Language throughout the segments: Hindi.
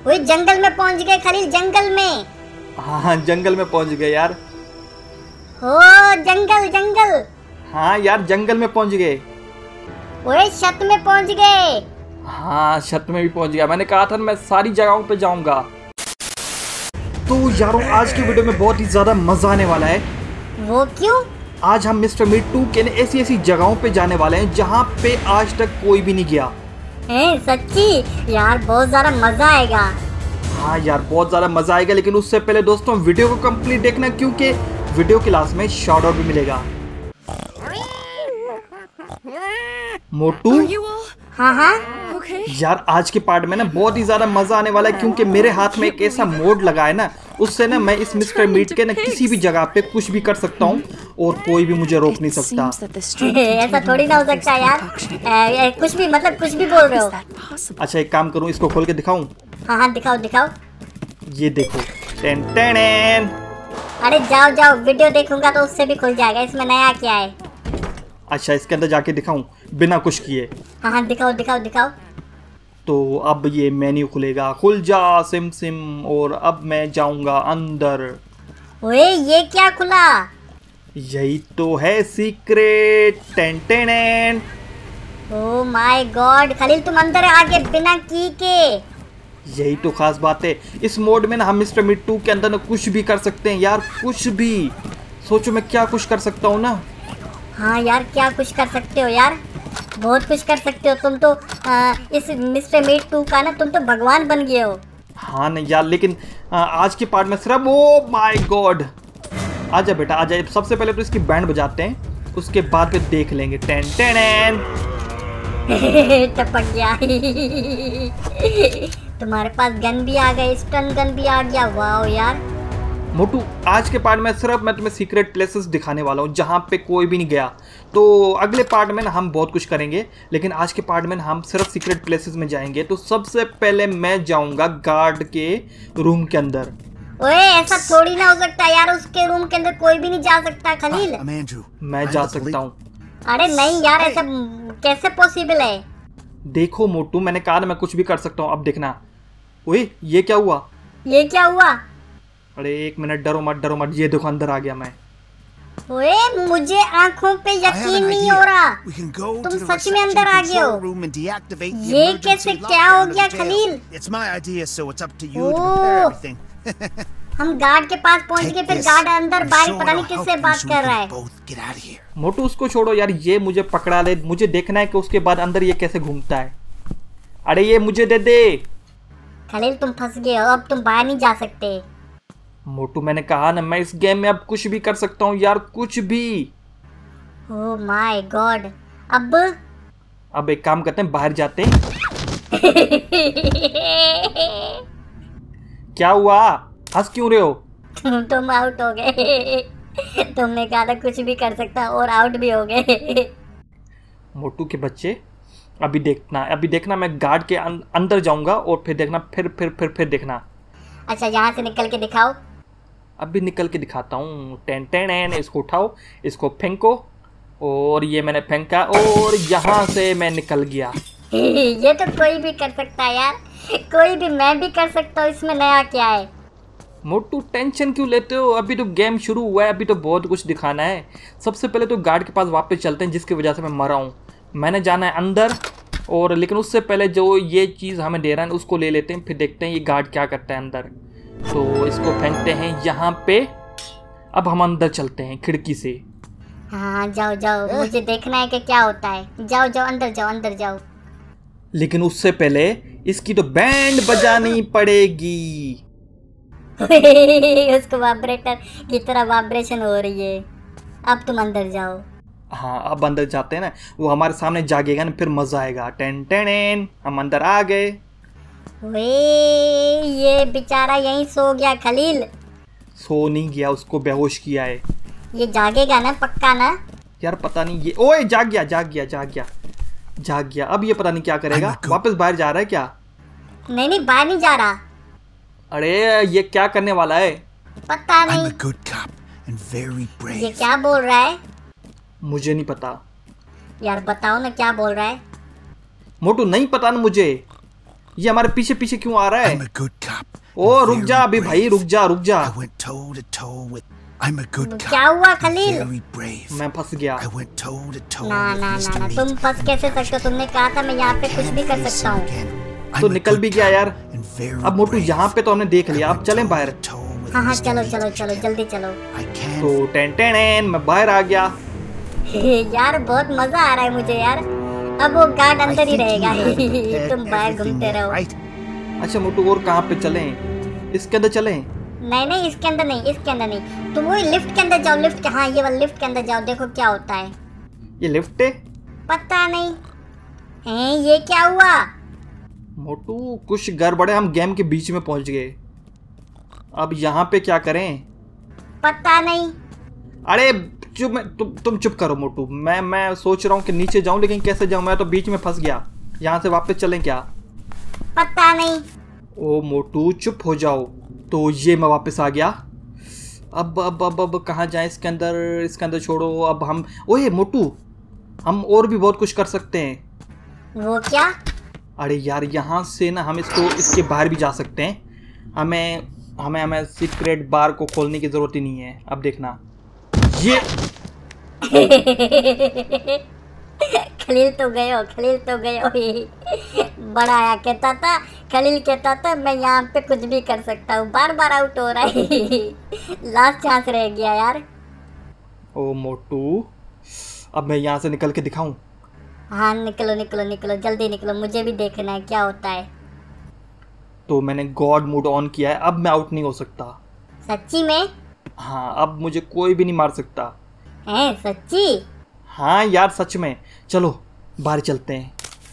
वो जंगल में पहुंच गए खलील, जंगल में। हाँ जंगल में पहुंच गए यार। हो जंगल जंगल। हाँ यार जंगल में पहुंच गए। ओए छत में पहुंच गए। हाँ छत में भी पहुंच गया। मैंने कहा था मैं सारी जगहों पे जाऊंगा। तो यारों आज की वीडियो में बहुत ही ज्यादा मजा आने वाला है। वो क्यों? आज हम मिस्टर मीट 2 के ऐसी ऐसी जगहों पे जाने वाले हैं जहाँ पे आज तक कोई भी नहीं गया। सच्ची यार बहुत ज्यादा मजा आएगा। हाँ यार बहुत ज्यादा मजा आएगा, लेकिन उससे पहले दोस्तों वीडियो को कंप्लीट देखना, क्योंकि वीडियो के लास्ट में शाउट आउट भी मिलेगा। मोटू हाँ हाँ यार आज के पार्ट में ना बहुत ही ज्यादा मजा आने वाला है, क्योंकि मेरे हाथ में एक ऐसा मोड लगा है ना, उससे ना मैं इस मिस्टर मीट के ना किसी भी जगह पे कुछ भी कर सकता हूँ और कोई भी मुझे रोक नहीं सकता। ऐसा थोड़ी ना हो सकता यार। कुछ भी मतलब कुछ भी बोल रहे हो। अच्छा एक काम करूँ, इसको खोल के दिखाऊं? हाँ हाँ दिखाओ दिखाओ। ये देखो टेन टेन। अरे जाओ जाओ, वीडियो देखूंगा तो उससे भी खुल जाएगा। इसमें नया क्या है? अच्छा इसके अंदर जाके दिखाऊं बिना कुछ किए? हाँ हाँ दिखाओ दिखाओ दिखाओ। तो अब ये मेन्यू खुलेगा, खुल जा सिम सिम, और अब मैं जाऊंगा अंदर। ओए ये क्या खुला? यही तो है secret. Ten ten. Oh my god Khalil तुम अंदर आ गए बिना की के। यही तो खास बात है। इस मोड में ना हम मिस्टर मीट 2 के अंदर ना कुछ भी कर सकते हैं यार, कुछ भी। सोचो मैं क्या कुछ कर सकता हूँ ना। हाँ यार क्या कुछ कर सकते हो यार, बहुत कुछ कर सकते हो तुम तो। इस मिस्टर मीट 2 का ना तुम तो भगवान बन गए हो। हाँ नहीं यार, लेकिन आज के पार्ट में सिर्फ ओ माय गॉड। आजा बेटा आजा, सबसे पहले तो इसकी बैंड बजाते हैं, उसके बाद फिर देख लेंगे। Ten ten. टपक गया। तुम्हारे पास गन भी आ गया, स्टन गन भी आ गया। वाओ यार मोटू आज के पार्ट में सिर्फ मैं तुम्हें सीक्रेट प्लेसेस दिखाने वाला हूँ जहाँ पे कोई भी नहीं गया। तो अगले पार्ट में ना हम बहुत कुछ करेंगे, लेकिन आज के पार्ट में हम सिर्फ सीक्रेट प्लेसेस में जाएंगे। तो सबसे पहले मैं जाऊंगा गार्ड के रूम के अंदर। ओए ऐसा थोड़ी ना हो सकता यार, उसके रूम के अंदर कोई भी नहीं जा सकता खलील। मैं जा सकता हूँ। अरे नहीं यार ऐसा कैसे पॉसिबल है? देखो मोटू मैंने कहा ना मैं कुछ भी कर सकता हूँ। अब देखना। ओए ये क्या हुआ? ये क्या हुआ? अरे एक मिनट, डरो मत डरो मत। ये देखो अंदर आ गया मैं। ओए मुझे आंखों पे यकीन नहीं हो रहा, तुम सच में अंदर आ गए हो। ये कैसे क्या हो गया खलील? हम गार्ड के पास पहुंच गए, फिर गार्ड अंदर बाहर पता नहीं किससे बात कर रहा है। मोटू उसको छोड़ो यार, ये मुझे पकड़ा ले। मुझे देखना है कि उसके बाद अंदर ये कैसे घूमता है। अरे ये मुझे दे दे। खलील तुम फंस गए हो, अब तुम बाहर नहीं जा सकते। मोटू मैंने कहा ना मैं इस गेम में अब कुछ भी कर सकता हूँ यार, कुछ भी। Oh my god. अब एक काम करते हैं, बाहर जाते हैं। क्या हुआ? हंस क्यों रहे हो? तुम आउट हो गए। तुमने कहा था कुछ भी कर सकता और आउट भी हो गए। मोटू के बच्चे अभी देखना मैं गार्ड के अंदर जाऊंगा और फिर देखना, फिर देखना। अच्छा यहाँ से निकल के दिखाओ। अभी निकल के दिखाता हूँ। Ten ten. इसको उठाओ, इसको फेंको, और ये मैंने फेंका और यहाँ से मैं निकल गया। ये तो कोई भी कर सकता है यार, कोई भी, मैं भी कर सकता हूँ। इसमें नया क्या है? मोटू टेंशन क्यों लेते हो? अभी तो गेम शुरू हुआ है, अभी तो बहुत कुछ दिखाना है। सबसे पहले तो गार्ड के पास वापस चलते हैं जिसकी वजह से मैं मरा हूँ। मैंने जाना है अंदर, और लेकिन उससे पहले जो ये चीज़ हमें दे रहा है उसको ले लेते हैं, फिर देखते हैं ये गार्ड क्या करता है अंदर। तो इसको फेंकते हैं यहाँ पे। अब हम अंदर चलते हैं खिड़की से। हाँ जाओ जाओ, मुझे देखना है कि क्या होता है। जाओ जाओ अंदर जाओ, अंदर जाओ। लेकिन उससे पहले इसकी तो बैंड बजानी पड़ेगी। उसको वाइब्रेटर की तरह वाइब्रेशन हो रही है। अब तुम अंदर जाओ। हाँ अब अंदर जाते हैं ना, वो हमारे सामने जागेगा ना, फिर मजा आएगा। Ten ten. हम अंदर आ गए। वे ये बेचारा यहीं सो गया खलील। सो नहीं गया, उसको बेहोश किया है। ये जागेगा ना पक्का ना? यार पता नहीं ये, ओए जाग गया। अब ये पता नहीं क्या करेगा, वापस बाहर जा रहा है क्या? नहीं बाहर नहीं जा रहा। अरे ये क्या करने वाला है? पता नहीं। ये क्या बोल रहा है? मुझे नहीं पता यार बताओ ना क्या बोल रहा है। मोटू नहीं पता ना मुझे। ये हमारे पीछे पीछे क्यों आ रहा है? ओ रुक जा अभी भाई, रुक जा। क्या हुआ खलील? मैं फंस गया। ना तुम फंस कैसे सकते हो? तुमने कहा था मैं यहाँ पे कुछ भी कर सकता हूँ। तो निकल भी गया यार। अब मोटू यहाँ पे तो हमने देख लिया, अब चलें बाहर। हाँ चलो जल्दी चलो। तो टेन मैं बाहर आ गया। यार बहुत मजा आ रहा है मुझे यार। अब वो गार्ड अंदर ही रहेगा। तुम बाहर घूमते रहो। अच्छा मोटू और कहाँ पे चलें? इसके अंदर चलें? नहीं इसके अंदर नहीं। तुम वही लिफ्ट के अंदर जाओ। लिफ्ट हाँ ये वाला लिफ्ट के अंदर जाओ, देखो क्या होता है। ये लिफ्ट है? पता नहीं है ये क्या हुआ। मोटू कुछ गड़बड़ है, हम गेम के बीच में पहुंच गए। अब यहाँ पे क्या करें? पता नहीं। अरे तुम चुप करो मोटू। मैं सोच रहा हूँ कि नीचे जाऊं, लेकिन कैसे जाऊं? मैं तो बीच में फंस गया। यहाँ से वापस चलें क्या? पता नहीं। ओ मोटू चुप हो जाओ। तो ये मैं वापस आ गया। अब कहाँ जाएं? इसके अंदर छोड़ो। अब हम ओए मोटू, हम और भी बहुत कुछ कर सकते हैं। वो क्या? अरे यार यहाँ से ना हम इसके बाहर भी जा सकते हैं। हमें सीक्रेट बार को खोलने की जरूरत ही नहीं है। अब देखना ये खलील तो गए हो। बड़ा आया कहता था, खलील कहता था मैं यहाँ पे कुछ भी कर सकता हूँ। बार आउट हो रहा है। लास्ट चांस रह गया यार। ओ मोटू अब मैं यहाँ से निकल के दिखाऊं? हाँ निकलो जल्दी निकलो, मुझे भी देखना है क्या होता है। तो मैंने गॉड मोड ऑन किया है, अब मैं आउट नहीं हो सकता। सच्ची में? हाँ अब मुझे कोई भी नहीं मार सकता है। सच्ची? हाँ यार सच में। चलो बाहर चलते हैं।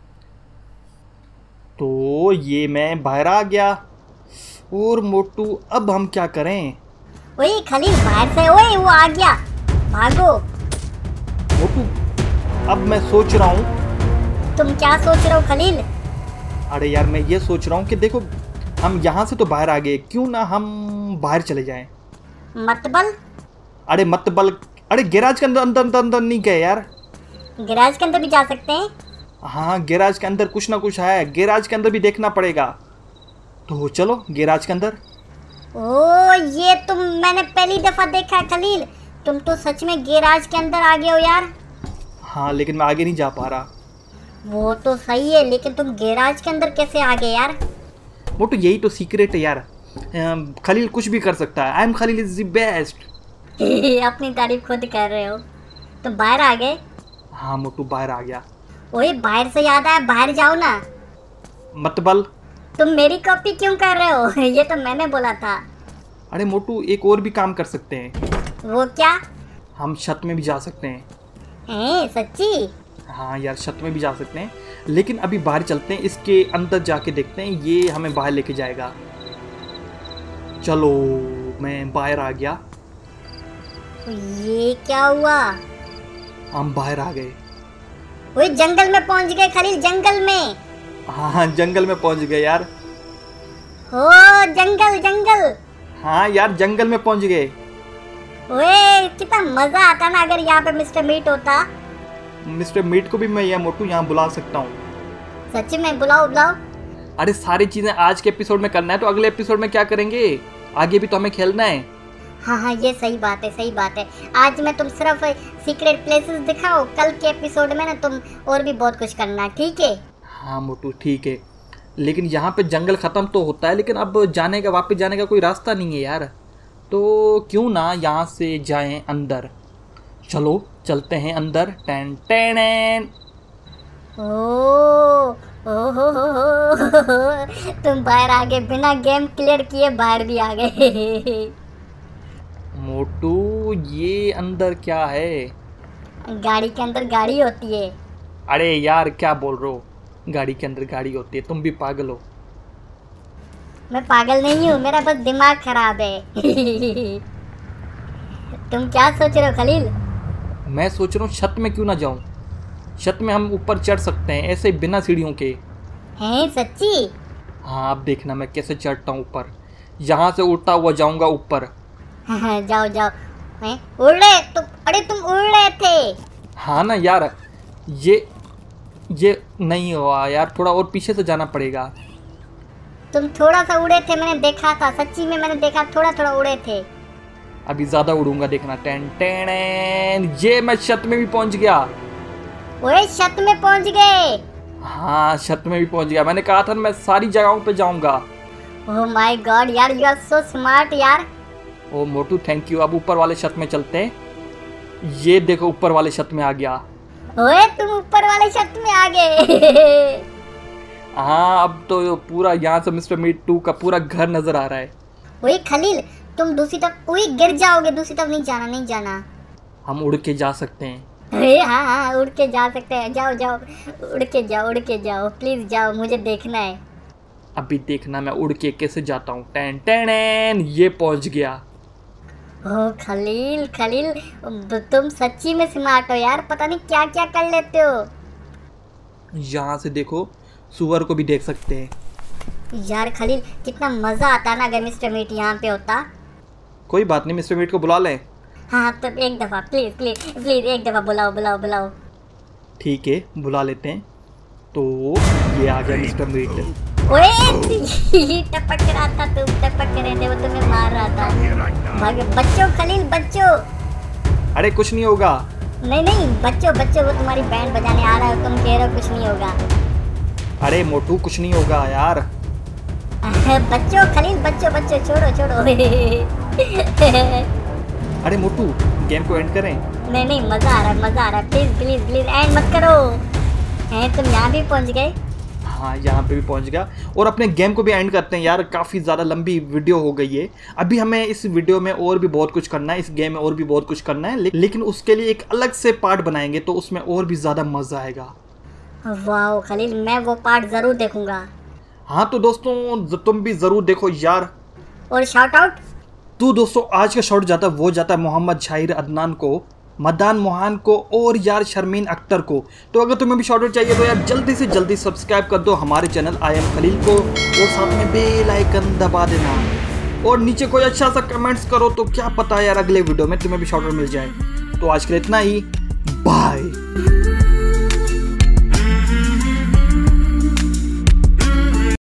तो ये मैं बाहर आ गया। और मोटू अब हम क्या करें? ओए खलील बाहर से, ओए वो आ गया, भागो। मोटू अब मैं सोच रहा हूँ। तुम क्या सोच रहे हो खलील? अरे यार मैं ये सोच रहा हूँ कि देखो हम यहाँ से तो बाहर आ गए, क्यों ना हम बाहर चले जाएं। मतबल? अरे गैराज के अंदर नहीं गए यार। गैराज के अंदर भी जा सकते हैं? हाँ गैराज के अंदर कुछ ना कुछ है, गैराज के अंदर भी देखना पड़ेगा। तो चलो गैराज के अंदर। ओ ये मैंने पहली दफा देखा है खलील। तुम तो सच में गैराज के अंदर आ गए हो यार। हाँ लेकिन मैं आगे नहीं जा पा रहा। वो तो सही है, लेकिन तुम गैराज के अंदर कैसे आ गए यार? मोटू यही तो सीक्रेट है यार। खलील कुछ भी कर सकता है। I am Khalil is the best. अपनी तारीफ खुद कर रहे हो। तुम बाहर आ गए? हाँ मोटू बाहर आ गया। ओए बाहर से याद आया, बाहर जाओ ना। मतबल तुम मेरी कॉपी क्यों कर रहे हो? ये तो मैंने बोला था। अरे मोटू एक और भी काम कर सकते हैं। वो क्या? हम छत में भी जा सकते हैं। सच्ची? हाँ यार छत में भी जा सकते हैं, लेकिन अभी बाहर चलते हैं, इसके अंदर जाके देखते हैं ये हमें बाहर लेके जाएगा। चलो मैं बाहर आ गया। ये क्या हुआ? हम बाहर आ गए। ओए जंगल में पहुंच गए खलील, जंगल में। हाँ जंगल में पहुंच गए यार। ओ जंगल। हाँ यार जंगल में पहुंच गए। ओए कितना मजा आता ना अगर यहाँ पे मिस्टर मीट होता। मिस्टर मीट को भी मैं यह मोटू यहाँ बुला सकता हूँ। सच में? बुलाओ। अरे सारी चीजें आज के एपिसोड में करना है, तो अगले एपिसोड में क्या करेंगे? आगे भी तो हमें खेलना है। हाँ ये सही बात है। आज मैं तुम सिर्फ सीक्रेट प्लेसेस दिखाओ, कल के एपिसोड में ना तुम और भी बहुत कुछ करना, ठीक है? हाँ मोटू ठीक है, लेकिन यहाँ पे जंगल ख़त्म तो होता है, लेकिन अब वापस जाने का कोई रास्ता नहीं है यार। तो क्यों ना यहाँ से जाएं अंदर। चलो चलते हैं अंदर। Ten ten. तुम बाहर आ गए, बिना गेम क्लियर किए बाहर भी आ गए। मोटू ये अंदर क्या है? गाड़ी के अंदर गाड़ी होती है। अरे यार क्या बोल रहे हो? गाड़ी के अंदर गाड़ी होती है? तुम भी पागल हो। मैं पागल नहीं हूँ, मेरा बस दिमाग खराब है। तुम क्या सोच रहे हो खलील? मैं सोच रहा हूँ छत में क्यों ना जाऊँ। छत में हम ऊपर चढ़ सकते हैं ऐसे बिना सीढ़ियों के। हैं सच्ची? हाँ अब देखना मैं कैसे चढ़ता हूँ ऊपर। यहाँ से उड़ता हुआ जाऊँगा ऊपर। जाओ उड़ रहे तुम? अरे तुम उड़ रहे थे। हाँ ना यार, ये नहीं हुआ यार, थोड़ा और पीछे से जाना पड़ेगा। तुम थोड़ा सा उड़े थे, मैंने देखा था, सच्ची में मैंने देखा, थोड़ा थोड़ा उड़े थे। अभी ज्यादा उड़ूंगा, देखना। टेन टेन, ये मैं छत में भी पहुंच गया। ओए छत में पहुंच गए? हाँ, छत में भी पहुंच गया। मैंने कहा था मैं सारी जगहों पे जाऊंगा। ओह माय गॉड यार, यू आर सो स्मार्ट यार। ओ मोटू थैंक यू। अब ऊपर वाले छत में चलते हैं। ये देखो ऊपर वाले छत में आ गया। ओए तुम ऊपर वाले छत में आ गए। हाँ, अब तो पूरा यहाँ से मिस्टर मीट 2 का पूरा घर नजर आ रहा है। ओए खलील, तुम दूसरी तरफ, ओए गिर जाओगे, दूसरी तरफ नहीं जाना, नहीं जाना। हम उड़ के जा सकते हैं। अरे हाँ हाँ, उड़ के जा सकते हैं, जाओ जाओ, उड़ के जाओ, उड़ के जाओ, प्लीज जाओ, मुझे देखना है। अभी देखना मैं उड़ के कैसे जाता हूँ। टेन टेन, ये पहुंच गया। ओह खलील, खलील तुम सच्ची में स्मार्ट हो यार, पता नहीं क्या क्या कर लेते हो। यहाँ से देखो, सुअर को भी देख सकते हैं। यार खलील, कितना मजा आता ना अगर मिस्टर मीट यहाँ पे होता। कोई बात नहीं, मिस्टर मीट को बुला लें। हाँ तो एक दफ़ा प्लीज़ प्लीज़ प्लीज़ एक दफ़ा बुलाओ बुलाओ बुलाओ। ठीक है, बुला लेते हैं। तो ये आ गया मिस्टर मीट। ओए टपक रहा था, तुम टपक रहे थे, वो तुम्हें मार रहा था। बच्चों खलील, बच्चों। अरे कुछ नहीं होगा। नहीं नहीं बच्चों बच्चों, वो तुम्हारी बैंड बजाने आ रहा है, तुम कह रहे हो कुछ नहीं होगा। अरे मोटू कुछ नहीं होगा यार। बच्चों खलील, बच्चों बच्चों, छोड़ो छोड़ो। अरे मोटू, गेम को एंड करें? नहीं नहीं, मजा आ रहा है, मजा आ रहा है, प्लीज प्लीज प्लीज एंड मत करो। हैं तुम यहाँ भी पहुँच गए? हाँ, यहाँ पे भी पहुँच गया। और अपने गेम को भी एंड करते हैं यार, काफ़ी ज़्यादा लंबी वीडियो हो गई है। अभी हमें इस वीडियो में और भी बहुत कुछ करना है, इस गेम में और भी बहुत कुछ करना है, लेकिन उसके लिए एक अलग से पार्ट बनाएंगे तो उसमें और भी ज़्यादा मज़ा आएगा। वाह खलील, मैं वो पार्ट ज़रूर देखूंगा। हाँ तो दोस्तों, तुम भी ज़रूर देखो यार। और शाउट आउट तो दोस्तों, आज का शॉट जाता है, वो जाता है मोहम्मद शाहिर अदनान को, मदान मोहान को और यार शर्मीन अख्तर को। तो अगर तुम्हें भी शॉट आउट चाहिए तो यार जल्दी से जल्दी सब्सक्राइब कर दो हमारे चैनल आई एम खलील को, और साथ में बेल आइकन दबा देना, और नीचे कोई अच्छा सा कमेंट्स करो, तो क्या पता यार अगले वीडियो में तुम्हें भी शॉट आउट मिल जाए। तो आज के लिए इतना ही, बाय।